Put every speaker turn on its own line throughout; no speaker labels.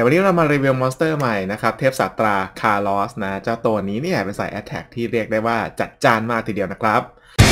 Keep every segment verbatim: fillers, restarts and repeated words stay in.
แต่วันนี้เรามารีวิวมอนสเตอร์ใหม่นะครับเทพศาสตราคาร์ลอสนะเจ้าตัวนี้เนี่ยเป็นสายแอตแทกที่เรียกได้ว่าจัดจ้านมากทีเดียวนะครับ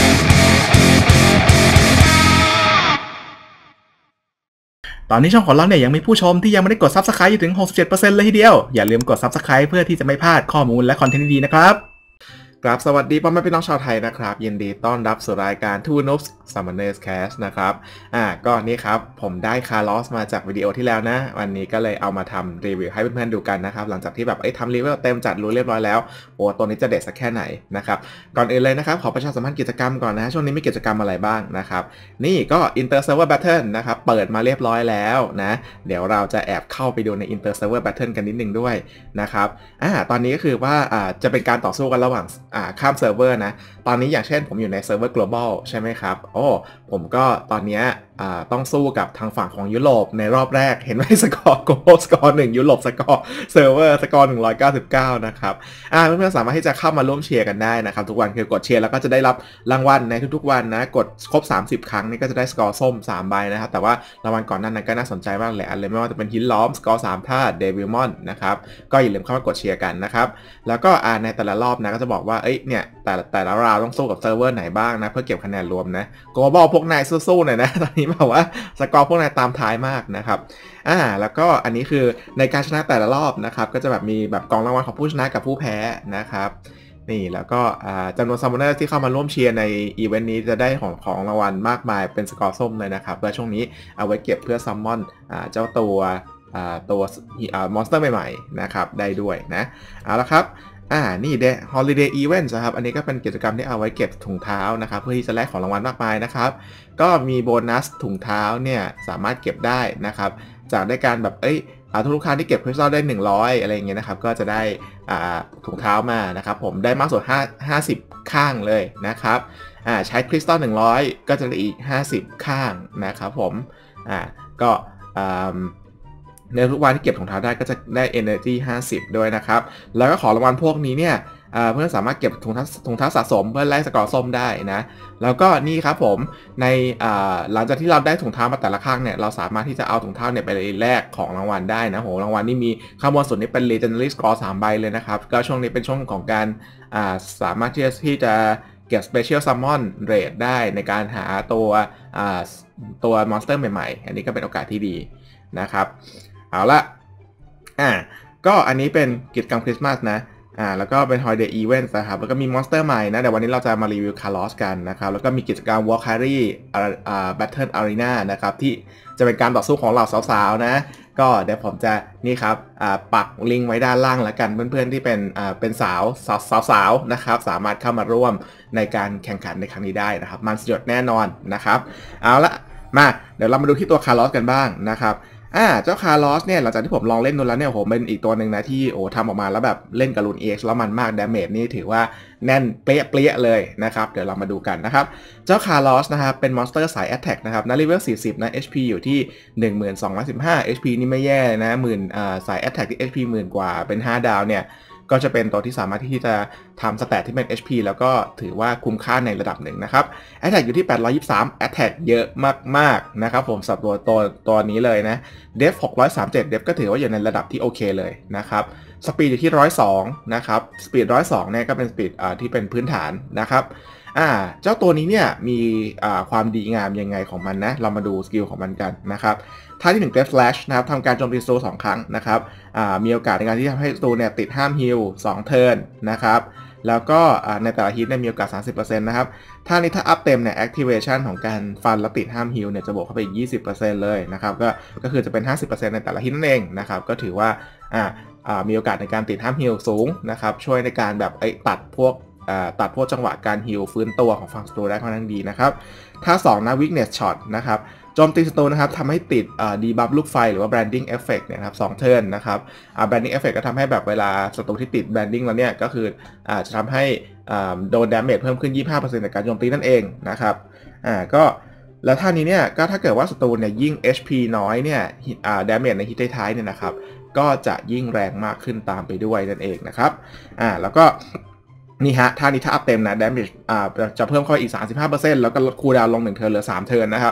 ตอนนี้ช่องของเราเนี่ยยังมีผู้ชมที่ยังไม่ได้กด ซับสไครบ์ อยู่ถึง หกสิบเจ็ดเปอร์เซ็นต์ เลยทีเดียวอย่าลืมกด ซับสไครบ์ เพื่อที่จะไม่พลาดข้อมูลและคอนเทนต์ดีๆนะครับครับสวัสดีพ่อแม่พี่น้องชาวไทยนะครับยินดีต้อนรับสู่รายการ Two Noobs Summoners Cast นะครับอ่าก็นี่ครับผมได้คาร์ลอสมาจากวิดีโอที่แล้วนะวันนี้ก็เลยเอามาทำรีวิวให้เพื่อนๆดูกันนะครับหลังจากที่แบบเอ้ยทำรีวิวเต็มจัดรู้เรียบร้อยแล้วโอ้ตัวนี้จะเด็ดสักแค่ไหนนะครับก่อนอื่นเลยนะครับขอประชาสัมพันธ์กิจกรรมก่อนนะช่วงนี้มีกิจกรรมอะไรบ้างนะครับนี่ก็ Inter Server Battle นะครับเปิดมาเรียบร้อยแล้วนะเดี๋ยวเราจะแอบเข้าไปดูใน Inter Server Battle กันนิดนึงด้วยนะครับอ่าตอนนี้ก็คือว่าอ่าจะเป็นการต่อสู้กันระหว่างอ่าข้ามเซิร์ฟเวอร์นะตอนนี้อย่างเช่นผมอยู่ในเซิร์ฟเวอร์ global ใช่ไหมครับโอ้ผมก็ตอนนี้ต้องสู้กับทางฝั่งของยุโรปในรอบแรกเห็นไหมสกอร์ global สกอร์หนึ่งยุโรปสกอร์เซิร์ฟเวอร์สกอร์หนึ่งร้อยเก้าสิบเก้านะครับอ่าเพื่อนๆสามารถที่จะเข้ามาร่วมเชียร์กันได้นะครับทุกวันคือกดเชียร์แล้วก็จะได้รับรางวัลในทุกๆวันนะกดครบสามสิบครั้งนี่ก็จะได้สกอร์ส้มสามใบนะครับแต่ว่ารางวัลก่อนหน้านั้นก็น่าสนใจมากเลยอันเลยไม่ว่าจะเป็นหินล้อมสกอร์สามธาตุเดวิลมอนนะครับก็อย่าลืมเข้ามากดเชียร์กันนะครับแล้วก็อ่าในแต่ละรอบนะก็จะบอกว่าเอ้ยเนี่ยแต่แต่ละราวต้องสู้กับเซิร์ฟเวอร์ไหนบ้างนะเพื่อเก็บคะแนนรวมนะ global พวกนายสู้ๆหน่อยนะตอนนี้แบบว่าสกอร์พวกนายตามท้ายมากนะครับอ่าแล้วก็อันนี้คือในการชนะแต่ละรอบนะครับก็จะแบบมีแบบกองรางวัลของผู้ชนะกับผู้แพ้นะครับนี่แล้วก็จำนวนซัมมอนเนอร์ที่เข้ามาร่วมเชียร์ในอีเวนต์นี้จะได้ของของรางวัลมากมายเป็นสกอร์ส้มเลยนะครับและช่วงนี้เอาไว้เก็บเพื่อซัมมอนเจ้าตัวตัวมอนสเตอร์ใหม่ๆนะครับได้ด้วยนะเอาละครับอ่านี่เด Holiday Event นะครับอันนี้ก็เป็นกิจกรรมที่เอาไว้เก็บถุงเท้านะครับเพื่อที่จะแลกของรางวัลมากมายนะครับก็มีโบนัสถุงเท้าเนี่ยสามารถเก็บได้นะครับจากได้การแบบเอ้ยทุกลูกค้าที่เก็บคริสตัลได้หนึ่งร้อยอะไรอย่างเงี้ยนะครับก็จะได้ถุงเท้ามานะครับผมได้มากสุดห้าสิบข้างเลยนะครับอ่าใช้คริสตัลหนึ่งร้อยก็จะได้อีกห้าสิบข้างนะครับผมอ่าก็ในทุกวันที่เก็บถุงเท้าได้ก็จะได้ energy ห้าสิบด้วยนะครับแล้วก็ของรางวัลพวกนี้เนี่ยเพื่อนสามารถเก็บถุงเท้าถุงเท้าสะสมเพื่อแลกสกอร์ส้มได้นะแล้วก็นี่ครับผมในหลังจากที่เราได้ถุงเท้ามาแต่ละข้างเนี่ยเราสามารถที่จะเอาถุงเท้าเนี่ยไปแลกของรางวัลได้นะโหรางวัลนี่มีข้างบนสุดนี่เป็น legendary score สามใบเลยนะครับก็ช่วงนี้เป็นช่วงของการสามารถที่จะที่จะเก็บ special summon rate ได้ในการหาตัวตัว monster ใหม่ๆอันนี้ก็เป็นโอกาสที่ดีนะครับเอาละอ่าก็อันนี้เป็นกิจกรรมคริสต์มาสนะอ่าแล้วก็เป็น Holiday Event นะครับแล้วก็มีมอนสเตอร์ใหม่นะเดี๋ยววันนี้เราจะมารีวิวคาร์ลอสกันนะครับแล้วก็มีกิจกรรม Valkyrie อ่า Battle Arena นะครับที่จะเป็นการต่อสู้ของเหล่าสาวๆนะก็เดี๋ยวผมจะนี่ครับอ่าปักลิงก์ไว้ด้านล่างแล้วกันเพื่อนๆที่เป็นอ่าเป็นสาวสาวๆนะครับสามารถเข้ามาร่วมในการแข่งขันในครั้งนี้ได้นะครับมันสยดแน่นอนนะครับเอาละมาเดี๋ยวเรามาดูที่ตัวคาร์ลอสกันบ้างนะครับอ่าเจ้าคาร์ลอสเนี่ยหลังจากที่ผมลองเล่นดูแล้วเนี่ยโหเป็นอีกตัวหนึ่งนะที่โอ้ทำออกมาแล้วแบบเล่นกับลูนเอ็กซ์แล้วมันมากดาเมจนี่ถือว่าแน่นเปรี้ยเปรี้ยเลยนะครับเดี๋ยวเรามาดูกันนะครับเจ้าคาร์ลอสนะครับเป็นมอนสเตอร์สายแอตแทกนะครับนะเลเวลสี่สิบนะ เอช พี อยู่ที่ หนึ่งหมื่นสองร้อยสิบห้า เอช พี นี่ไม่แย่นะหมื่นอ่าสายแอตแทกที่ เอช พี หมื่นกว่าเป็นห้าดาวเนี่ยก็จะเป็นตัวที่สามารถที่จะทำสแตทที่เป็น เอช พี แล้วก็ถือว่าคุ้มค่าในระดับหนึ่งนะครับ Attack อยู่ที่แปดร้อยยี่สิบสาม Attack เยอะมากๆนะครับผมสำหรับตัวตัวตัวนี้เลยนะ Def หกร้อยสามสิบเจ็ด Def ก็ถือว่าอยู่ในระดับที่โอเคเลยนะครับ Speed อยู่ที่หนึ่งร้อยสองนะครับ Speed หนึ่งร้อยสองเนี่ยก็เป็น Speed อ่าที่เป็นพื้นฐานนะครับอ่าเจ้าตัวนี้เนี่ยมีอ่าความดีงามยังไงของมันนะเรามาดูสกิลของมันกันนะครับท่าที่หนึ่ง Death Slash นะครับทำการโจมตีศัตรูสองครั้งนะครับอ่ามีโอกาสในการที่ทำให้ศัตรูเนี่ยติดห้ามฮีลสองเทิร์นนะครับแล้วก็ในแต่ละฮิตเนี่ยมีโอกาส สามสิบเปอร์เซ็นต์ นะครับถ้านี้ถ้าอัพเต็มเนี่ย activation ของการฟันแล้วติดห้ามฮีลเนี่ยจะบวกเข้าไปอีก ยี่สิบเปอร์เซ็นต์ เลยนะครับก็ก็คือจะเป็น ห้าสิบเปอร์เซ็นต์ ในแต่ละฮิตนั่นเองนะครับก็ถือว่าอ่าอ่ามีโอกาสในการติดห้ามฮีลสูงนะครับช่วยในการแบบไอ้ตัดพวกตัดพวกจังหวะการฮีลฟื้นตัวของฝั่งศัตรูได้ค่อนข้างดีนะครับถ้าสองนะ weakness shot นะครับโจมตีศัตรูนะครับทำให้ติดดีบัฟลูกไฟหรือว่า branding effect เนี่ยครับสองเทิร์นนะครับ branding effect ก็ทำให้แบบเวลาศัตรูที่ติด branding แล้วเนี่ยก็คืออาจะทำให้โดน damage เพิ่มขึ้น ยี่สิบห้าเปอร์เซ็นต์ ในการโจมตีนั่นเองนะครับอ่าก็แล้วท่านี้เนี่ยก็ถ้าเกิดว่าศัตรูเนี่ยยิ่ง เอช พี น้อยเนี่ยอ่า damage ในฮิตท้ายๆเนี่ยนะครับก็จะยิ่งแรงมากขึ้นตามไปด้วยนั่นเองนะครับอ่าแล้วก็นี่ฮะท่านี้ถ้าอัพเต็มนะ damage อ่าจะเพิ่มเข้าอีก สามสิบห้าเปอร์เซ็นต์ แล้วก็ลดคูลดาวน์ลงหนึ่งเทิร์นเหลือสามเทิร์นนะครับ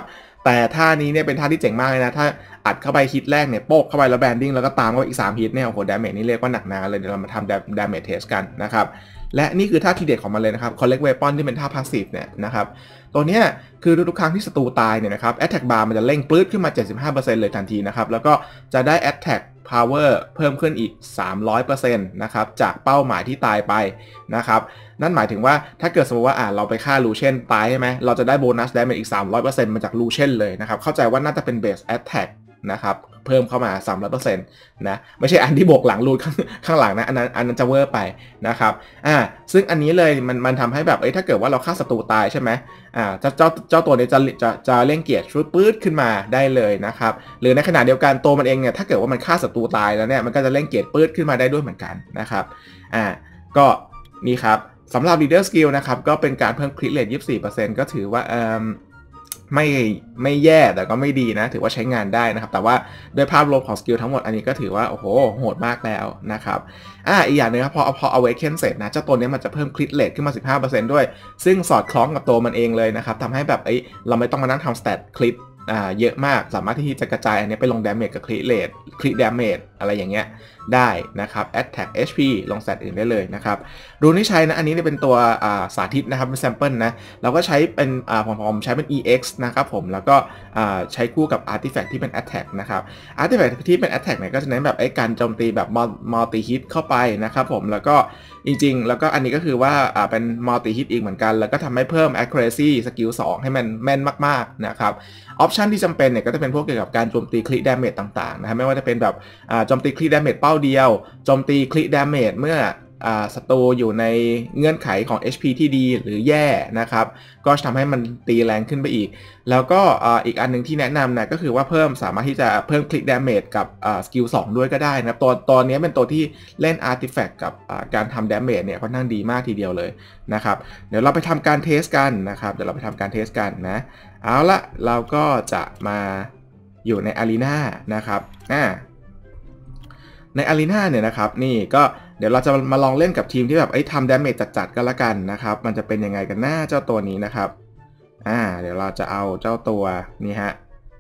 แต่ท่านี้เนี่ยเป็นท่าที่เจ๋งมากเลยนะถ้าอัดเข้าไปฮิตแรกเนี่ยโป๊กเข้าไปแล้วแบนดิ้งแล้วก็ตามเข้าอีกสามฮิตเนี่ยโอ้โหดาเมจนี่เรียกว่าหนักหนาเลยเดี๋ยวเรามาทำดาเมจเทสกันนะครับและนี่คือท่าทีเด็ดของมันเลยนะครับ Collect Weapon ที่เป็นท่า Passive เนี่ยนะครับตัวเนี้ยคือทุกครั้งที่ศัตรูตายเนี่ยนะครับ Attack Bar มันจะเร่งปลื้ดขึ้นมา เจ็ดสิบห้าเปอร์เซ็นต์ เลยทันทีนะครับแล้วก็จะได้ Attack Power เพิ่มขึ้นอีก สามร้อยเปอร์เซ็นต์ นะครับจากเป้าหมายที่ตายไปนะครับนั่นหมายถึงว่าถ้าเกิดสมมติว่าอ่าเราไปฆ่าลูเชนตายใช่ไหมเราจะได้โบนัส damage อีก สามร้อยเปอร์เซ็นต์ มาจากลูเชนเลยนะครับเข้าใจว่าน่าจะเป็น Base Attack นะครับเพิ่มเข้ามา สามร้อยเปอร์เซ็นต์ นะไม่ใช่อันที่บวกหลังรูดข้างข้างหลังนะอันนั้นอันนั้นจะเวอร์ไปนะครับอ่าซึ่งอันนี้เลยมันมันทำให้แบบเอ้ยถ้าเกิดว่าเราฆ่าศัตรูตายใช่ไหมอ่าเจ้าเจ้าเจ้าตัวนี้จะจะจะเร่งเกียร์ชุดปื๊ดขึ้นมาได้เลยนะครับหรือในขณะเดียวกันตัวมันเองเนี่ยถ้าเกิดว่ามันฆ่าศัตรูตายแล้วเนี่ยมันก็จะเร่งเกียร์ปื๊ดขึ้นมาได้ด้วยเหมือนกันนะครับอ่าก็นี่ครับสำหรับ Leader Skill นะครับก็เป็นการเพิ่ม Crit Rate ยี่สิบสี่เปอร์เซ็นต์ ก็ถือว่าเอ่อไม่ไม่แย่แต่ก็ไม่ดีนะถือว่าใช้งานได้นะครับแต่ว่าด้วยภาพรวมของสกิลทั้งหมดอันนี้ก็ถือว่าโอ้โหโหดมากแล้วนะครับอ่าอีกอย่างนึงครับพอพอ Awaken เสร็จนะเจ้าตัวนี้มันจะเพิ่ม Crit Rate ขึ้นมา สิบห้าเปอร์เซ็นต์ ด้วยซึ่งสอดคล้องกับตัวมันเองเลยนะครับทำให้แบบเอ้ยเราไม่ต้องมานั่งทำ Stat Crit อ่าเยอะมากสามารถที่จะกระจายอันนี้ไปลง Damage กับ Crit Rate Crit Damage อะไรอย่างเงี้ยได้นะครับ Attack เอช พี ลง Stat อื่นได้เลยนะครับรูนที่ใช้นะอันนี้เป็นตัวสาธิตนะครับเป็น Sample นะเราก็ใช้เป็นผมผมใช้เป็น อี เอ็กซ์ นะครับผมแล้วก็ใช้คู่กับ Artifact ที่เป็น Attack นะครับ Artifact ที่เป็น Attack เนี่ยก็จะเน้นแบบไอ้การโจมตีแบบ Multi Hit เข้าไปนะครับผมแล้วก็จริงๆแล้วก็อันนี้ก็คือว่าเป็น Multi Hit อีกเหมือนกันแล้วก็ทำให้เพิ่ม Accuracy สกิลสองให้มันแม่นมากๆนะครับออปชันที่จำเป็นเนี่ยก็จะเป็นพวกเกี่ยวกับการโจมตีคลิ damage ต่างๆนะครับไม่ว่าจะเป็นแบบโจมตีคลิ damage เป้าเดียวโจมตีคลิ damage เมื่อศัตรูอยู่ในเงื่อนไขของ เอช พี ที่ดีหรือแย่นะครับก็จะทำให้มันตีแรงขึ้นไปอีกแล้วก็อีกอันนึงที่แนะนำนะก็คือว่าเพิ่มสามารถที่จะเพิ่มคลิ damage กับสกิลสองด้วยก็ได้นะตัวตัวนี้เป็นตัวที่เล่น artifact กับการทำ damage เนี่ยค่อนข้างดีมากทีเดียวเลยนะครับเดี๋ยวเราไปทำการเทสกันนะครับเดี๋ยวเราไปทำการเทสกันนะเอาละเราก็จะมาอยู่ใน Arena นะครับอ่าใน Arena เนี่ยนะครับนี่ก็เดี๋ยวเราจะมาลองเล่นกับทีมที่แบบไอ้ทำ damage จัดๆกันละกันนะครับมันจะเป็นยังไงกันหน้าเจ้าตัวนี้นะครับอ่าเดี๋ยวเราจะเอาเจ้าตัวนี่ฮะ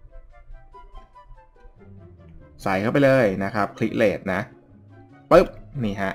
ใส่เข้าไปเลยนะครับคลิกเลทนะปึ๊บนี่ฮะ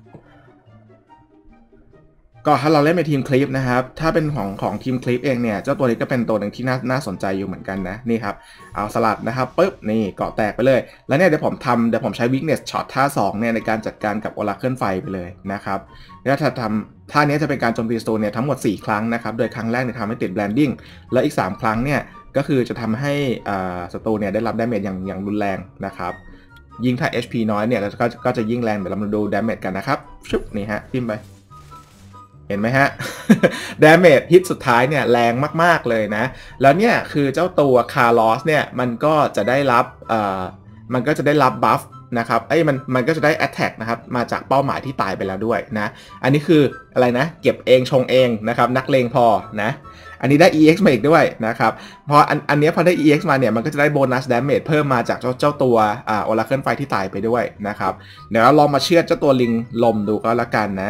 ก็ถ้าเราเล่นเป็นทีมคลิปนะครับถ้าเป็นของของทีมคลิปเองเนี่ยเจ้าตัวนี้ก็เป็นตัวหนึ่งที่น่าน่าสนใจอยู่เหมือนกันนะนี่ครับเอาสลัดนะครับปึ๊บนี่เกาะแตกไปเลยแล้วเนี่ยเดี๋ยวผมทำเดี๋ยวผมใช้ weakness shot ท่าสองเนี่ยในการจัดการกับ Oracle ไฟไปเลยนะครับแล้วถ้าทำท่านี้จะเป็นการโจมตีศัตรูเนี่ยทั้งหมดสี่ครั้งนะครับโดยครั้งแรกเนี่ยทำให้ติด blending แล้วอีกสามครั้งเนี่ยก็คือจะทำให้ศัตรูเนี่ยได้รับ damage อย่างอย่างรุนแรงนะครับยิ่งถ้า เอช พี น้อยเนี่ยก็ก็จะยิ่งแรงเดี๋ยวเรามาดู damage กันนะครับชุบนี่ฮะทิ่มไปเห็นไหมฮะ damage ฮิตสุดท้ายเนี่ยแรงมากๆเลยนะแล้วเนี่ยคือเจ้าตัว Carlos เนี่ยมันก็จะได้รับเอ่อมันก็จะได้รับบัฟนะครับไอ้มันมันก็จะได้ attack นะครับมาจากเป้าหมายที่ตายไปแล้วด้วยนะอันนี้คืออะไรนะเก็บเองชงเองนะครับนักเลงพอนะอันนี้ได้ อี เอ็กซ์ มาอีกด้วยนะครับพออันอันนี้พอได้ อี เอ็กซ์ มาเนี่ยมันก็จะได้โบนัส damage เพิ่มมาจากเจ้าเจ้าตัวอ่า Oracle ไฟที่ตายไปด้วยนะครับเดี๋ยวเราลองมาเชือดเจ้าตัวลิงลมดูก็แล้วกันนะ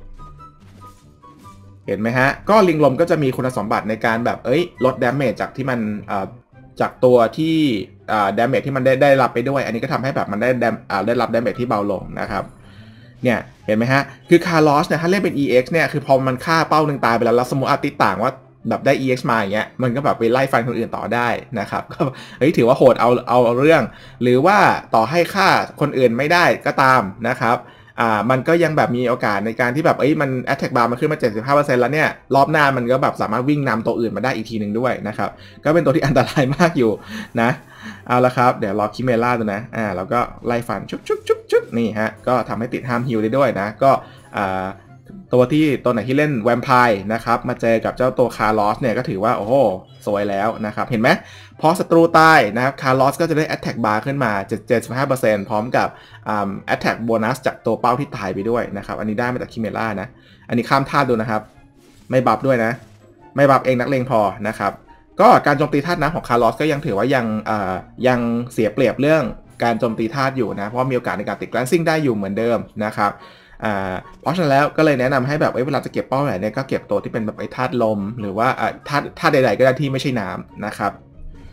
เห็นไหมฮะก็ลิงลมก็จะมีคุณสมบัติในการแบบเอ้ยลด damage จากที่มันจากตัวที่damage ที่มันได้ได้รับไปด้วยอันนี้ก็ทำให้แบบมันได้ได้รับ damage ที่เบาลงนะครับเนี่ยเห็นไหมฮะคือ Carlos เนี่ยถ้าเล่นเป็น อี เอ็กซ์ เนี่ยคือพอมันฆ่าเป้าหนึ่งตายไปแล้วแล้วสมมติอาติต่างว่าแบบได้ อี เอ็กซ์ มาอย่างเงี้ยมันก็แบบไปไล่ฟันคนอื่นต่อได้นะครับก็เฮ้ยถือว่าโหดเอาเอาเรื่องหรือว่าต่อให้ฆ่าคนอื่นไม่ได้ก็ตามนะครับอ่ามันก็ยังแบบมีโอกาสในการที่แบบเอ้ยมัน attack bar มันขึ้นมา เจ็ดสิบห้าเปอร์เซ็นต์ แล้วเนี่ยรอบหน้ามันก็แบบสามารถวิ่งนำตัวอื่นมาได้อีกทีหนึ่งด้วยนะครับก็เป็นตัวที่อันตรายมากอยู่นะเอาละครับเดี๋ยวรอคิเมล่าดูนะอ่าแล้วก็ไล่ฟันชุบชุบชุบชุบนี่ฮะก็ทำให้ติดห้ามฮิลได้ด้วยนะก็อ่าตัวที่ตัวไหนที่เล่นแวมไพร์นะครับมาเจอกับเจ้าตัวคาร์ลอสเนี่ยก็ถือว่าโอ้โหสวยแล้วนะครับเห็นไหมพอศัตรูตายนะครับคาร์ลอสก็จะได้ attack bar ขึ้นมา เจ็ดสิบห้าเปอร์เซ็นต์ พร้อมกับ attack bonus จากตัวเป้าที่ตายไปด้วยนะครับอันนี้ได้มาจากคิเมล่านะอันนี้ข้ามธาตุดูนะครับไม่บัฟด้วยนะไม่บัฟเองนักเลงพอนะครับก็การโจมตีธาตุน้ำของคาร์ลอสก็ยังถือว่ายังยังเสียเปรียบเรื่องการโจมตีธาตุอยู่นะเพราะมีโอกาสในการติด glancing ได้อยู่เหมือนเดิมนะครับเพราะฉะนั้นแล้วก็เลยแนะนำให้แบบเวลาจะเก็บเป้าไหนเนี่ยก็เก็บตัวที่เป็นแบบไอ้ธาตุลมหรือว่าธาตุธาตุใดๆก็ได้ที่ไม่ใช่น้ำนะครับ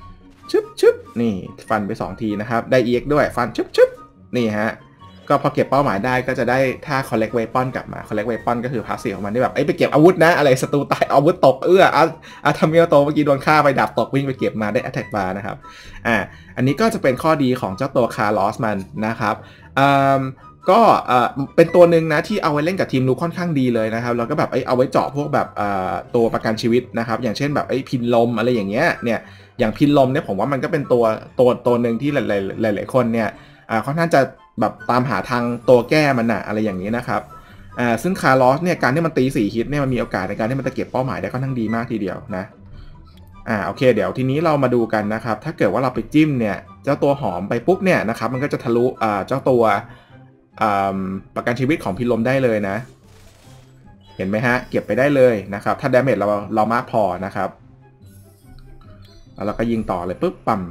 ชึบชึบนี่ฟันไปสองทีนะครับได้ อี เอ็กซ์ ด้วยฟันชึบชึบนี่ฮะก็พอเก็บเป้าหมายได้ก็จะได้ท่า collect weapon กลับมา collect weapon ก็คือพาสซีฟของมันที่แบบไอ้ไปเก็บอาวุธนะอะไรศัตรูตายอาวุธตกเอื้ออ่ะอาทามิโอโตเมื่อกี้โดนฆ่าไปดาบตกวิ่งไปเก็บมาได้ attack bar นะครับอ่าอันนี้ก็จะเป็นข้อดีของเจ้าตัวคาร์ลอสมันนะครับอ่าก็เอ่อเป็นตัวหนึ่งนะที่เอาไว้เล่นกับทีมนูค่อนข้างดีเลยนะครับแล้วก็แบบเอาไว้เจาะพวกแบบเอ่อตัวประกันชีวิตนะครับอย่างเช่นแบบไอ้พินลมอะไรอย่างเงี้ยเนี่ยอย่างพินลมเนี่ยผมว่ามันก็เป็นตัวตัวตัวหนึ่งที่หลายๆหลายๆคนเนี่ยอ่าค่อนข้างจะแบบตามหาทางตัวแก้มันนะอะไรอย่างนี้นะครับอ่าซึ่งคาร์ลอสเนี่ยการที่มันตีสี่ฮิตเนี่ยมันมีโอกาสในการที่มันจะเก็บเป้าหมายได้ค่อนข้างดีมากทีเดียวนะอ่าโอเคเดี๋ยวทีนี้เรามาดูกันนะครับถ้าเกิดว่าเราไปจิ้มเนี่ยเจ้าตัวหอมไปปุ๊บเนี่ยนะครับมันก็จะทะลุอ่าเจ้าตัวประกันชีวิตของพิลมได้เลยนะเห็นไหมฮะเก็บไปได้เลยนะครับถ้าดาเมจเราเรามากพอนะครับแล้วเราก็ยิงต่อเลยปุ๊บปั๊ม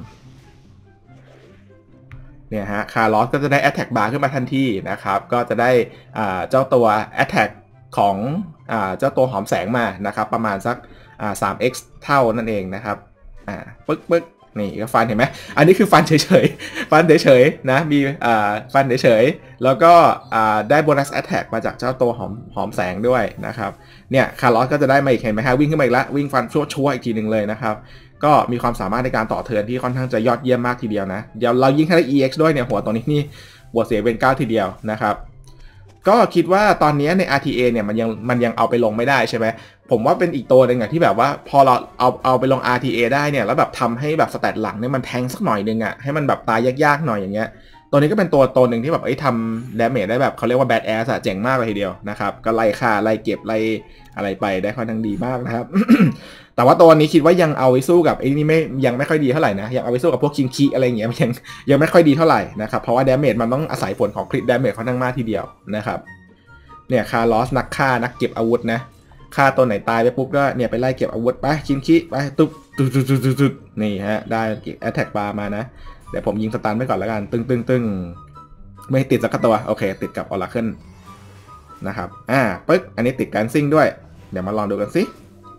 เนี่ยฮะคาร์ลอสก็จะได้ Attack Bar ขึ้นมาทันทีนะครับก็จะได้เจ้าตัว Attack ของเจ้าตัวหอมแสงมานะครับประมาณสัก สามเอ็กซ์ เท่านั่นเองนะครับปึ๊กปึ๊กนี่ก็ฟันเห็นไหมอันนี้คือฟันเฉยๆฟันเฉยๆนะมีฟันเฉยๆแล้วก็ได้โบนัสแอตแทกมาจากเจ้าตัวหอมหอมแสงด้วยนะครับเนี่ยคาร์ลอสก็จะได้มาอีกเห็นไหมฮะวิ่งขึ้นมาอีกแล้ววิ่งฟันชั่วๆอีกทีหนึ่งเลยนะครับก็มีความสามารถในการต่อเทิร์นที่ค่อนข้างจะยอดเยี่ยมมากทีเดียวนะเดี๋ยวเรายิงแค่ได้ อี เอ็กซ์ ด้วยเนี่ยหัวตัวนี้นี่บวกเสียเป็นเก้าทีเดียวนะครับก็คิดว่าตอนนี้ใน อาร์ ที เอ เนี่ยมันยังมันยังเอาไปลงไม่ได้ใช่ไหมผมว่าเป็นอีกตัวหนึ่งอะที่แบบว่าพอเราเอาเอาไปลง อาร์ ที เอ ได้เนี่ยแล้วแบบทำให้แบบสแตทหลังเนี่ยมันแทงสักหน่อยนึงอะให้มันแบบตายยากๆหน่อยอย่างเงี้ยตัวนี้ก็เป็นตัวตัวหนึ่งที่แบบไอ้ทำดาเมจได้แบบเขาเรียกว่าแบดแอสอะเจ๋งมากเลยทีเดียวนะครับก็ไล่ฆ่าไล่เก็บไล่อะไรไปได้ค่อนข้างดีมากนะครับ แต่ว่าตัวนี้คิดว่ายังเอาไว้สู้กับไอ้นี่ไม่ยังไม่ค่อยดีเท่าไหร่นะยังเอาไว้สู้กับพวกคิงคีอะไรอย่างเงี้ยยังยังไม่ค่อยดีเท่าไหร่นะครับเพราะว่าดาเมจมันต้องอาศัยผลของคริตดาเมจค่อนข้างมากทีเดียวนะครับเนี่ยคาร์ลอสนักฆ่านักเก็บอาวุธนะฆ่าตัวไหนตายไปปุ๊บก็เนี่ยไปไล่เก็บอาวุธไปคิงคีไปตุ๊บตุ๊บตุ๊บตุ๊บตุ๊บนี่ฮะได้แอตแทกบาร์มานะเดี๋ยวผมยิงสตันไปก่อนแล้วกันตึงตึงตึงไม่ติดสักตัวโอเคติดกับออราเคิลนะครับอ่าปึ๊กอันนี้ติดการซิ่งด้วยเดี๋ยวมาลองดูกันสิ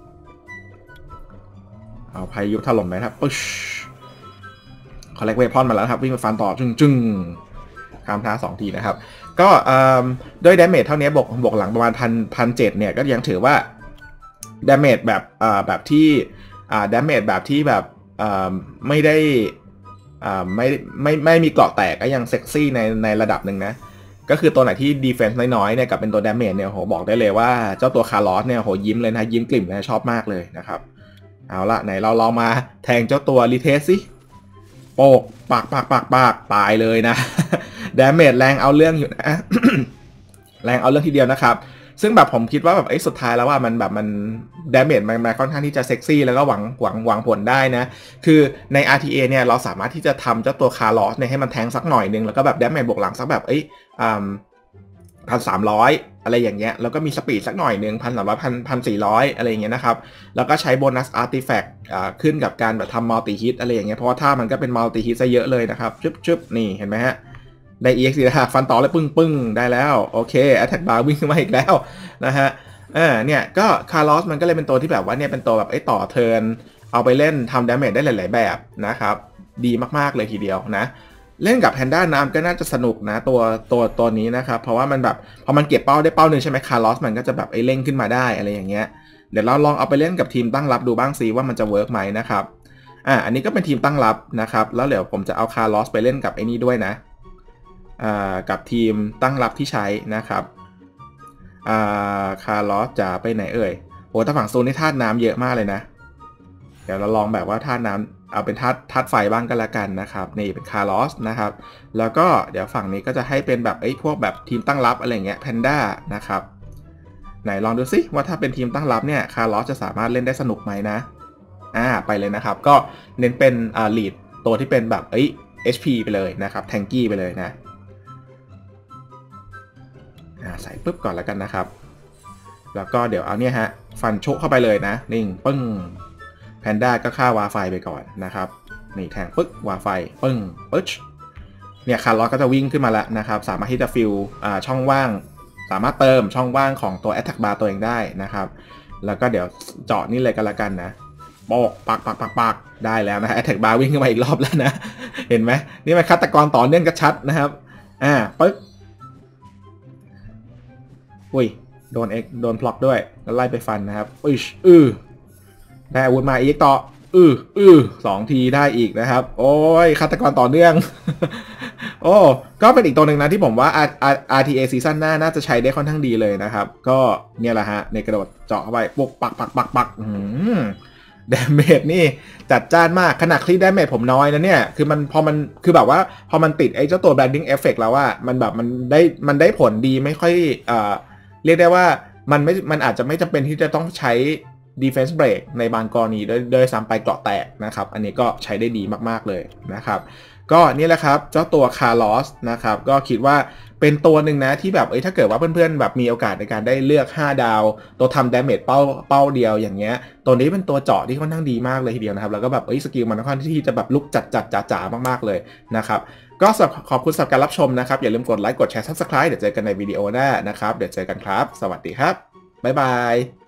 เอาพายุถล่มไหมครับปึ๊ชคอลเลกเวพอนมาแล้วครับวิ่งไปฟันต่อจึ้งจึ้งข้ามท้าสองทีนะครับก็ด้วยดาเมจเท่านี้บวกบวกหลังประมาณพันพันเจ็ดเนี่ยก็ยังถือว่าดาเมจแบบแบบที่ดาเมจแบบที่แบบไม่ได้ไม่ไม่ไม่มีเกราะแตกก็ยังเซ็กซี่ในในระดับหนึ่งนะก็คือตัวไหนที่ดีเฟนส์น้อยๆเนี่ยกับเป็นตัวดาเมจเนี่ยโหบอกได้เลยว่าเจ้าตัวคาร์ลอสเนี่ยโหยิ้มเลยนะยิ้มกลิ่มนะชอบมากเลยนะครับเอาละไหนเราลองมาแทงเจ้าตัวรีเทสสิโปกปากปากปากปากตายเลยนะดาเมจแรงเอาเรื่องอยู่นะ แรงเอาเรื่องทีเดียวนะครับซึ่งแบบผมคิดว่าแบบไอ้สุดท้ายแล้วว่ามันแบบมันดาเมจมันมาค่อนข้างที่จะเซ็กซี่แล้วก็หวังหวังหวังผลได้นะคือใน อาร์ ที เอ เนี่ยเราสามารถที่จะทำเจ้าตัวคาร์ลอสเนี่ยให้มันแทงสักหน่อยนึงแล้วก็แบบดาเมจบวกหลังสักแบบเอ้ยอ่าพันสามร้อยอะไรอย่างเงี้ยแล้วก็มีสปีดสักหน่อยนึงพันสามร้อยพันพันสี่ร้อยอะไรอย่างเงี้ยนะครับแล้วก็ใช้โบนัสอาร์ติแฟกต์ขึ้นกับการแบบทำมัลติฮิตอะไรอย่างเงี้ยเพราะว่าถ้ามันก็เป็นมัลติฮิตซะเยอะเลยนะครับชึบชึบนี่เห็นไหมฮะได้ อี เอ็กซ์ นะฮะฟันต่อเลยปึ้งปึ้งได้แล้วโอเค Attack Bar วิ่งขึ้นมาอีกแล้วนะฮะเออเนี่ยก็คาร์ลอสมันก็เลยเป็นตัวที่แบบว่าเนี่ยเป็นตัวแบบไอ้ต่อเทิร์นเอาไปเล่นทำดาเมจได้หลายๆแบบนะครับดีมากๆเลยทีเดียวนะเล่นกับแพนด้าน้ำก็น่าจะสนุกนะตัวตัวตัวนี้นะครับเพราะว่ามันแบบพอมันเก็บเป้าได้เป้าหนึ่งใช่ไหมคาร์ลอสมันก็จะแบบไอ้เล่งขึ้นมาได้อะไรอย่างเงี้ยเดี๋ยวเราลองเอาไปเล่นกับทีมตั้งรับดูบ้างซิว่ามันจะเวิร์กไหมนะครับอ่าอันนี้ก็เป็นทีมตั้งรับนะครับแล้วเดี๋ยวผมจะเอาคาร์ลอสไปเล่นกับไอ้นี่ด้วยนะกับทีมตั้งรับที่ใช้นะครับคาร์ลอสจะไปไหนเอ่ยโอ้แต่ฝั่งโซนนี่ธาตุน้ำเยอะมากเลยนะเดี๋ยวเราลองแบบว่าธาตุน้ำเอาเป็นธาตุธาตุไฟบ้างก็แล้วกันนะครับนี่เป็นคาร์ลอสนะครับแล้วก็เดี๋ยวฝั่งนี้ก็จะให้เป็นแบบไอ้พวกแบบทีมตั้งรับอะไรเงี้ยแพนด้านะครับไหนลองดูซิว่าถ้าเป็นทีมตั้งรับเนี่ยคาร์ลอสจะสามารถเล่นได้สนุกไหมนะอ่าไปเลยนะครับก็เน้นเป็นอ่าลีดตัวที่เป็นแบบเอ้ย เอช พี ไปเลยนะครับแทงกี้ไปเลยนะใส่ปุ๊บก่อนแล้วกันนะครับแล้วก็เดี๋ยวเอาเนี่ยฮะฟันโชกเข้าไปเลยนะนิ่งปึ้งแพนด้าก็ฆ่าวาไฟไปก่อนนะครับนี่แทงปึ๊กวาไฟปึ้งปึ๊ชเนี่ยคาร์ลอสก็จะวิ่งขึ้นมาแล้วนะครับสามารถที่จะฟิลช่องว่างสามารถเติมช่องว่างของตัว Attack Bar ตัวเองได้นะครับแล้วก็เดี๋ยวเจาะนี่เลยกันละกันนะโปกปักปักปักปักได้แล้วนะฮะแอตแทกบาร์วิ่งขึ้นมาอีกรอบแล้วนะเห็นไหมนี่มันฆาตกรต่อเนื่องกระชัดนะครับอ่าปึ๊บอุ้ยโดนเอ็กโดนพล็อกด้วยแล้วไล่ไปฟันนะครับอุ้ยอือได้อาวุธมาอีกต่ออืออือสองทีได้อีกนะครับโอ้ยฆาตกรต่อเนื่องโอ้ก็เป็นอีกตัวหนึ่งนะที่ผมว่า อาร์ ที เอ ซีซั่นหน้าน่าจะใช้ได้ค่อนข้างดีเลยนะครับก็เนี่ยแหละฮะในกระโดดเจาะเข้าไปปุ๊บปักปักปักปักอืมดาเมจนี่จัดจ้านมากขนาดคลิปดาเมจผมน้อยนะเนี่ยคือมันพอมันคือแบบว่าพอมันติดไอ้เจ้าตัว blending effect แล้วว่ามันแบบมันได้มันได้ผลดีไม่ค่อยเอ่อเรียกได้ว่ามันไม่มันอาจจะไม่จำเป็นที่จะต้องใช้ defense break ในบางกรณีโดยโดยซ้ำไปเกราะแตกนะครับอันนี้ก็ใช้ได้ดีมากๆเลยนะครับก็นี่แหละครับเจ้าตัว Carlos นะครับก็คิดว่าเป็นตัวหนึ่งนะที่แบบเอ้ยถ้าเกิดว่าเพื่อนๆแบบมีโอกาสในการได้เลือกห้าดาวตัวทำ damage เป้าเป้าเดียวอย่างเงี้ยตัวนี้เป็นตัวเจาะที่ค่อนข้างดีมากเลยทีเดียวนะครับแล้วก็แบบเอ้ยสกิลมันค่อนข้างที่จะแบบลุกจัดจัดจ๋าๆมากๆเลยนะครับก็ขอบคุณสำหรับการรับชมนะครับอย่าลืมกดไลค์กดแชร์ Subscribe เดี๋ยวเจอกันในวิดีโอหน้านะครับเดี๋ยวเจอกันครับสวัสดีครับบ๊ายบาย